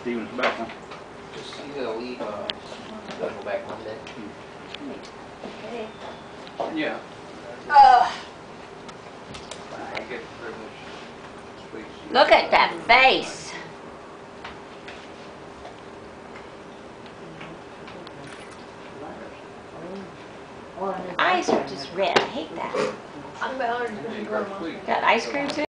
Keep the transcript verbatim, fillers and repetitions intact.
Steven's back, huh? Just, you gotta leave, uh, go back Monday. Okay. Yeah. Ugh. I get the privilege to speak to you. Look at that face. Eyes are just red. I hate that. I'm behind. And you go to sleep. Got ice cream too?